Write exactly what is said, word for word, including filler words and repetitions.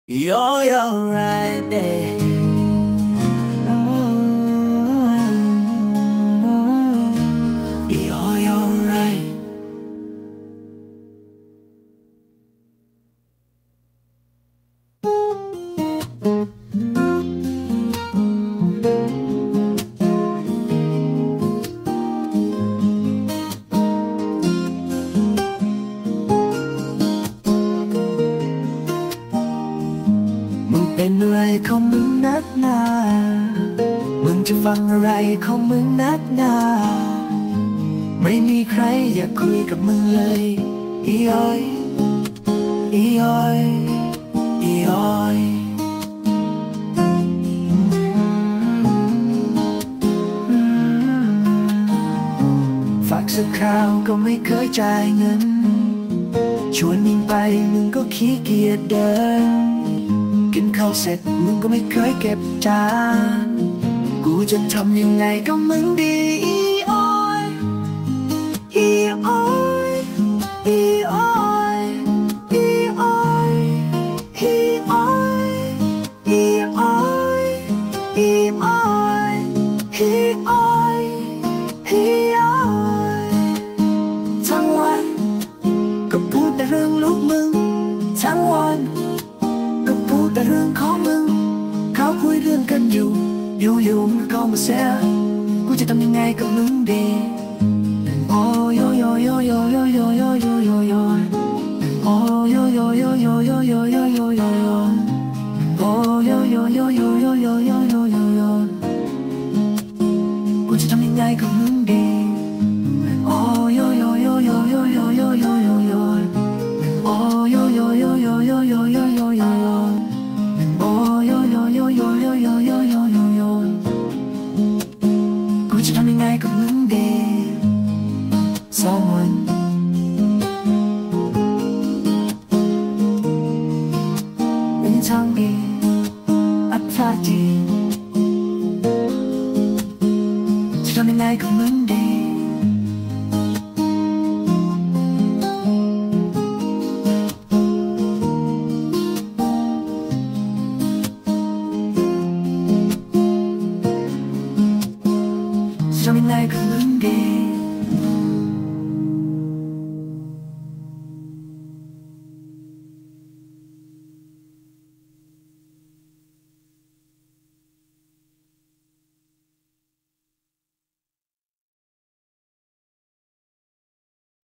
You're you're right there. You're you're right. มึงเป็นอะไรของมึงนักหนามึงจะฟังอะไรของมึงนักหนาไม่มีใครอยากคุยกับมึงเลยอีอ้อยอีอ้อยอีอ้อยฝากสักคราวก็ไม่เคยจ่ายเงินชวนมึงไปมึงก็ขี้เกียจเดินกินข้าวเสร็จมึงก็ไม่เคยเก็บจานกูจะทำยังไงกับมึงดีอีอ้อยอีอ้อยอีอ้อยอีอ้อยอีอ้อยอีอ้อยอีอ้อยอีอ้อยอีอ้อยทั้งวันก็พูดแต่เรื่องลูกมึงทั้งวันก็พูดแต่เรื่องของมึงเขาคุยเรื่องกันอยู่อยู่ๆมึงก็มาแซวกูจะทำยังไงกับมึงดีโอ้ยโยโยโยโยโยโยโยโยโยโยโอ้ยโยโยโยโยโยโยโยโยโยโยโอ้ยโยโยโยโยโยโยโยโยโยโยกูจะทำยังไงกับมึงดีโอ้ยโยโยโยโยโยโยโยโยโยโยโอ้ยโยโยโยโยโยโยโยโยโยโอ้ยโยโยโยโยโยโยโยโยโยโยกูจะทำยังไงกับมึงดีสองวันเป็นทางดีอัปราจีจะทำยังไงกับมึงดี